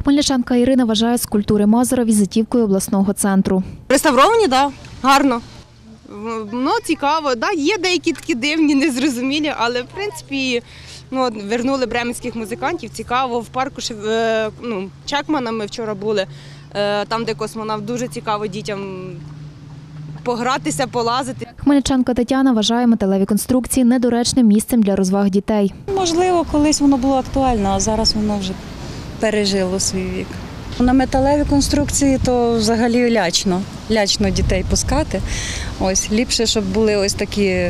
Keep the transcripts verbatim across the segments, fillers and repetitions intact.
Хмельничанка Ірина вважає скульптури Мазура візитівкою обласного центру. Реставровані, так, да, гарно. Ну, цікаво, да, є деякі такі дивні, незрозумілі, але в принципі ну, вернули бременських музикантів. Цікаво, в парку ну, Чекмана ми вчора були, там, де космонавт, дуже цікаво дітям погратися, полазити. Хмельничанка Тетяна вважає металеві конструкції недоречним місцем для розваг дітей. Можливо, колись воно було актуально, а зараз воно вже пережило свій вік. На металеві конструкції то взагалі лячно, лячно дітей пускати. Ось ліпше, щоб були ось такі е,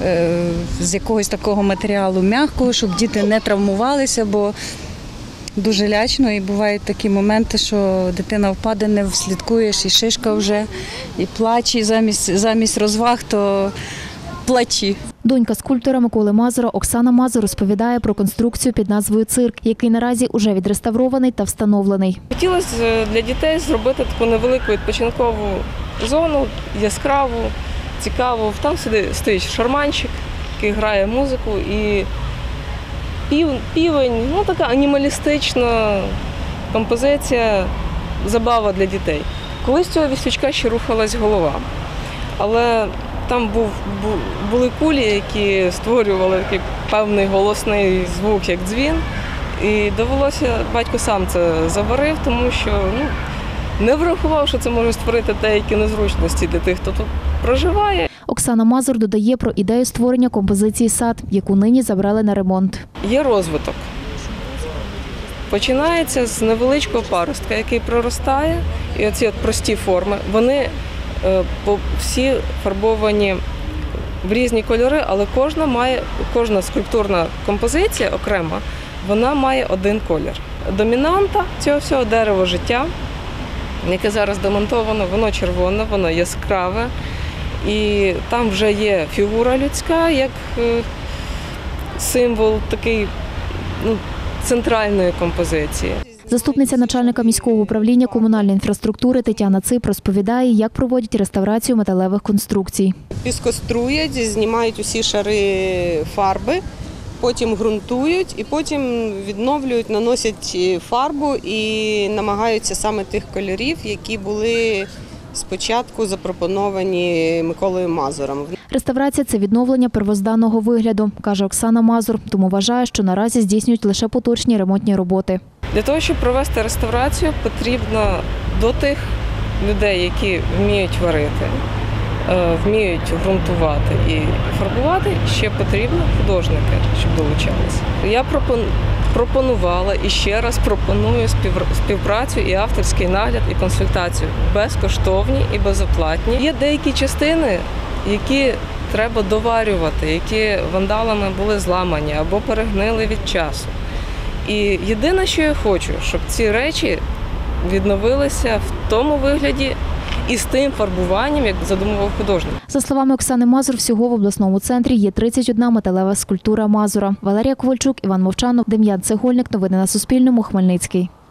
з якогось такого матеріалу м'якого, щоб діти не травмувалися, бо дуже лячно і бувають такі моменти, що дитина впаде, не вслідкуєш, і шишка вже, і плач, і замість, замість розваг, то плачі. Донька скульптора Миколи Мазура Оксана Мазур розповідає про конструкцію під назвою «Цирк», який наразі уже відреставрований та встановлений. Хотілося для дітей зробити таку невелику відпочинкову зону, яскраву, цікаву. Там стоїть шарманщик, який грає музику, і півень, ну така анімалістична композиція, забава для дітей. Колись цього віслючка ще рухалась голова, але там був, були кулі, які створювали такий певний голосний звук, як дзвін. І довелося, батько сам це заварив, тому що ну, не врахував, що це може створити деякі незручності для тих, хто тут проживає. Оксана Мазур додає про ідею створення композиції «Сад», яку нині забрали на ремонт. Є розвиток. Починається з невеличкого паростка, який проростає, і оці от прості форми, вони всі фарбовані в різні кольори, але кожна має, кожна скульптурна композиція окрема, вона має один колір. Домінанта цього всього дерево життя, яке зараз демонтовано, воно червоне, воно яскраве. І там вже є фігура людська, як символ такий ну, центральної композиції. Заступниця начальника міського управління комунальної інфраструктури Тетяна Цип розповідає, як проводять реставрацію металевих конструкцій. Піскоструять, знімають усі шари фарби, потім ґрунтують і потім відновлюють, наносять фарбу і намагаються саме тих кольорів, які були спочатку запропоновані Миколою Мазуром. Реставрація – це відновлення первозданного вигляду, каже Оксана Мазур, тому вважає, що наразі здійснюють лише поточні ремонтні роботи. Для того, щоб провести реставрацію, потрібно до тих людей, які вміють варити, вміють ґрунтувати і фарбувати, ще потрібно художники, щоб долучалися. Я пропонувала і ще раз пропоную співпрацю і авторський нагляд, і консультацію безкоштовні і безоплатні. Є деякі частини, які треба доварювати, які вандалами були зламані або перегнили від часу. І єдине, що я хочу, щоб ці речі відновилися в тому вигляді і з тим фарбуванням, як задумував художник. За словами Оксани Мазур, всього в обласному центрі є тридцять одна металева скульптура Мазура. Валерія Ковальчук, Іван Мовчанов, Дем'ян Цегольник. Новини на Суспільному. Хмельницький.